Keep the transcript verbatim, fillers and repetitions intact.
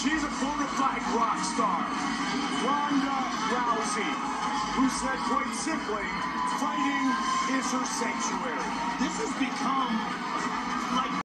She's a bona fide rock star, Ronda Rousey, who said quite simply, fighting is her sanctuary. This has become like